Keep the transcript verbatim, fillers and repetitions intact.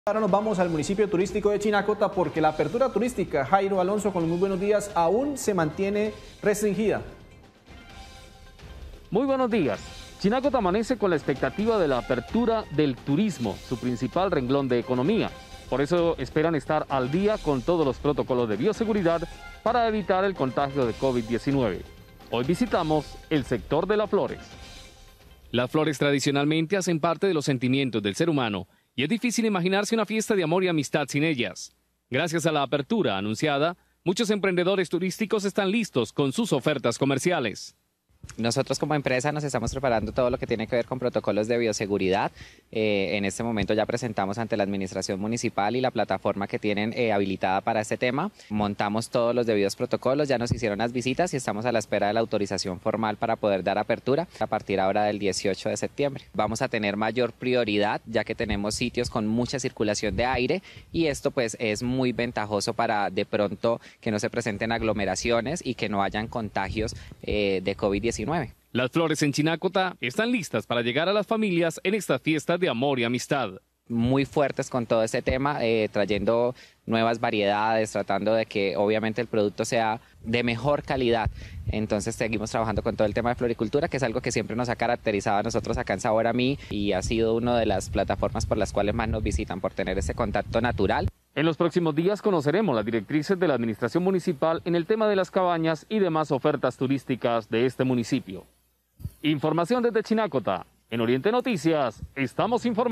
Ahora nos vamos al municipio turístico de Chinacota porque la apertura turística, Jairo Alonso, con muy buenos días, aún se mantiene restringida. Muy buenos días. Chinacota amanece con la expectativa de la apertura del turismo, su principal renglón de economía. Por eso esperan estar al día con todos los protocolos de bioseguridad para evitar el contagio de COVID diecinueve. Hoy visitamos el sector de las flores. Las flores tradicionalmente hacen parte de los sentimientos del ser humano y es difícil imaginarse una fiesta de amor y amistad sin ellas. Gracias a la apertura anunciada, muchos emprendedores turísticos están listos con sus ofertas comerciales. Nosotros como empresa nos estamos preparando todo lo que tiene que ver con protocolos de bioseguridad. Eh, en este momento ya presentamos ante la administración municipal y la plataforma que tienen eh, habilitada para este tema. Montamos todos los debidos protocolos, ya nos hicieron las visitas y estamos a la espera de la autorización formal para poder dar apertura a partir ahora del dieciocho de septiembre. Vamos a tener mayor prioridad ya que tenemos sitios con mucha circulación de aire y esto pues es muy ventajoso para de pronto que no se presenten aglomeraciones y que no hayan contagios eh, de COVID diecinueve. Las flores en Chinacota están listas para llegar a las familias en estas fiestas de amor y amistad. Muy fuertes con todo este tema, eh, trayendo nuevas variedades, tratando de que obviamente el producto sea de mejor calidad. Entonces seguimos trabajando con todo el tema de floricultura, que es algo que siempre nos ha caracterizado a nosotros acá en Sabor a Mí y ha sido una de las plataformas por las cuales más nos visitan, por tener ese contacto natural. En los próximos días conoceremos las directrices de la administración municipal en el tema de las cabañas y demás ofertas turísticas de este municipio. Información desde Chinacota. En Oriente Noticias, estamos informando.